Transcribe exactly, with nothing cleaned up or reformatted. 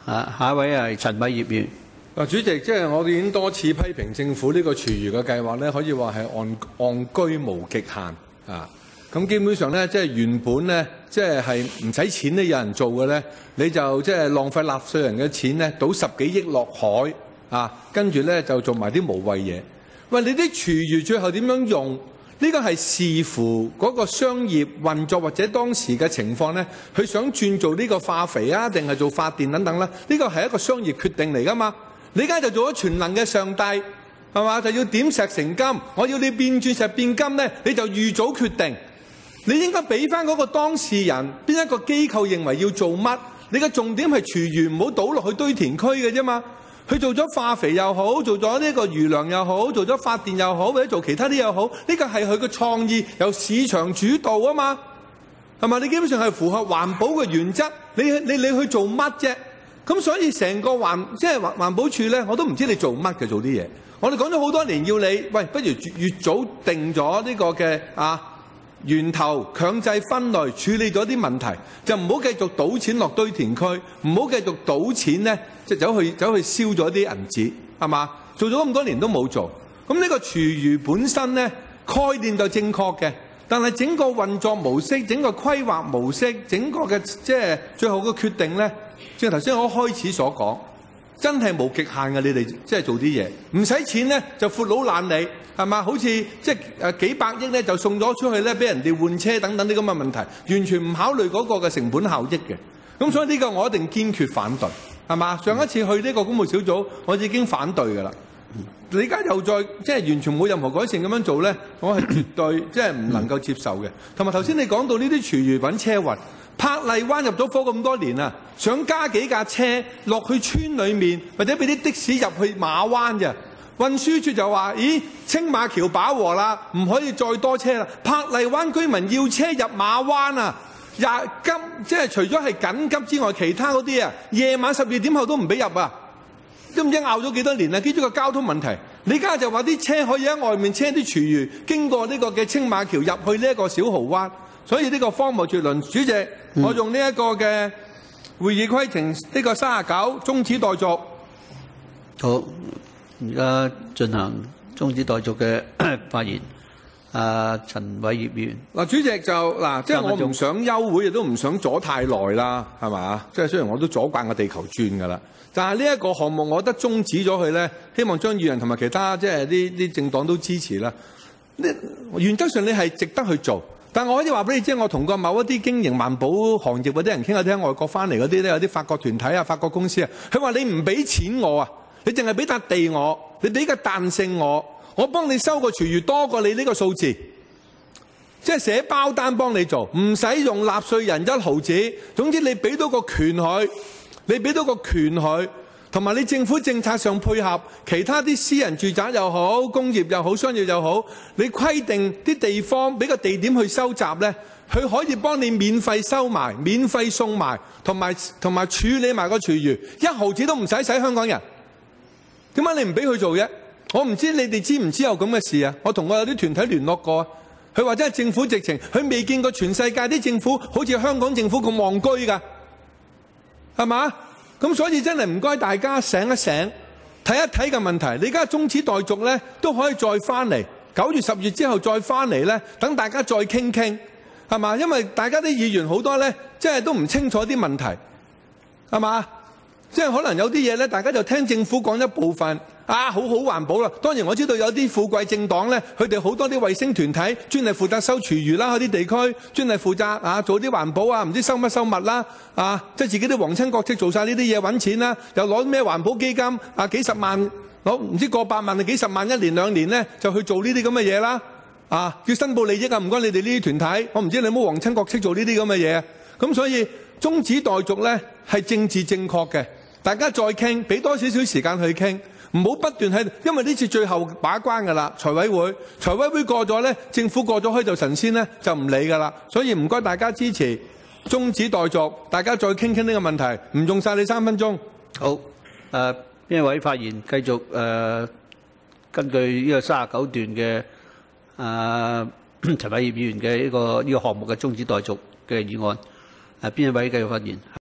啊，下一位係陳偉業議員。 嗱，主席，即係我哋已經多次批評政府呢個廚餘嘅計劃咧，可以話係戇戇居無極限啊！咁基本上咧，即係原本咧，即係係唔使錢咧，有人做嘅咧，你就即係浪費納稅人嘅錢咧，倒十幾億落海啊，跟住咧就做埋啲無謂嘢。喂，你啲廚餘最後點樣用？呢個係視乎嗰個商業運作或者當時嘅情況咧，佢想轉做呢個化肥啊，定係做發電等等啦。呢個係一個商業決定嚟㗎嘛。你而家就做咗全能嘅上帝，係嘛？就要點石成金，我要你變鑽石變金咧，你就預早決定。你應該俾翻嗰個當事人，邊一個機構認為要做乜？你嘅重點係廚餘唔好倒落去堆填區嘅啫嘛。佢做咗化肥又好，做咗呢個魚糧又好，做咗發電又好，或者做其他啲又好，呢個係佢嘅創意，由市場主導啊嘛，係嘛？你基本上係符合環保嘅原則，你你你去做乜啫？咁所以成個環即係環環保署咧，我都唔知你做乜嘅做啲嘢。我哋講咗好多年要你，喂，不如越早定咗呢個嘅啊源頭強制分類，處理咗啲問題，就唔好繼續倒錢落堆填區，唔好繼續倒錢咧，即係走去走去燒咗啲銀紙，係嘛？做咗咁多年都冇做，咁呢個廚餘本身咧概念就正確嘅，但係整個運作模式、整個規劃模式、整個嘅即係最後嘅決定咧。正如頭先我開始所講，真係無極限嘅。你哋即係做啲嘢，唔使錢咧就闊佬懶理，係嘛？好似即係誒幾百億咧就送咗出去咧，俾人哋換車等等啲咁嘅問題，完全唔考慮嗰個嘅成本效益嘅。咁所以呢個我一定堅決反對，係嘛？上一次去呢個公務小組，我已經反對㗎啦。你而家又再即係完全冇任何改善咁樣做咧，我係絕對即係唔能夠接受嘅。同埋頭先你講到呢啲廚餘品車運。珀麗灣入咗伙咁多年啦，想加幾架車落去村裏面，或者俾啲的士入去馬灣啫。運輸處就話：咦，青馬橋飽和啦，唔可以再多車啦。珀麗灣居民要車入馬灣啊！廿急即係除咗係緊急之外，其他嗰啲啊，夜晚十二點後都唔俾入啊！都唔知拗咗幾多年啦，基於個交通問題。你而家就話啲車可以喺外面車啲廚餘經過呢個嘅青馬橋入去呢一個小蠔灣。所以呢個荒謬絕倫，主席，嗯、我用呢一個嘅會議規程呢個三十九終止待續。 好，而家進行終止待續嘅發言。啊，陳偉業議員。 嗱，主席就嗱，即係我唔想休會，亦都唔想阻太耐啦，係嘛？即係雖然我都阻慣個地球轉㗎啦，但係呢一個項目，我覺得終止咗佢咧，希望張宇人同埋其他即係啲啲政黨都支持啦。呢原則上你係值得去做。但我可以話俾你知，我同過某一啲經營環保行業嗰啲人傾下，聽外國翻嚟嗰啲咧，有啲法國團體啊、法國公司啊，佢話你唔俾錢我啊，你淨係俾笪地我，你俾個彈性我，我幫你收個廚餘多過你呢個數字，即係寫包單幫你做，唔使用，用納稅人一毫子。總之你俾到個權佢，你俾到個權佢。同埋你政府政策上配合其他啲私人住宅又好、工業又好、商業又好，你規定啲地方俾個地點去收集咧，佢可以幫你免費收埋、免費送埋，同埋同埋處理埋個廚餘，一毫子都唔使使香港人。點解你唔俾佢做啫？我唔知你哋知唔知有咁嘅事啊？我同我有啲團體聯絡過，佢話真係政府直情，佢未見過全世界啲政府好似香港政府咁戇居㗎，係嘛？咁所以真係唔該大家醒一醒，睇一睇嘅問題。你而家終止待續咧，都可以再翻嚟，九月、十月之後再翻嚟咧，等大家再傾傾，係嘛？因為大家啲議員好多咧，即係都唔清楚啲問題，係嘛？即係可能有啲嘢咧，大家就聽政府講一部分，啊，好好環保啦。當然我知道有啲富貴政黨咧，佢哋好多啲衛星團體專係負責收廚餘啦，嗰啲地區專係負責啊做啲環保啊，唔知收乜收物啦，啊，即係自己啲皇親國戚做晒呢啲嘢揾錢啦，又攞咩環保基金啊幾十萬攞唔知過百萬定幾十萬一年兩年咧，就去做呢啲咁嘅嘢啦，啊，要申報利益啊，唔該你哋呢啲團體，我唔知你有冇皇親國戚做呢啲咁嘅嘢，咁所以終止待續咧係政治正確嘅。大家再傾，俾多少少時間去傾，唔好不斷喺，因為呢次最後把關㗎啦，財委會，財委會過咗咧，政府過咗開就神仙咧，就唔理㗎啦。所以唔該大家支持終止待續，大家再傾傾呢個問題，唔用晒你三分鐘。 好，誒、呃、邊一位發言？繼續誒、呃、根據呢個三十九段嘅誒、呃、陳偉業議員嘅呢、這個呢、這個項目嘅終止待續嘅議案，誒、呃、邊一位繼續發言？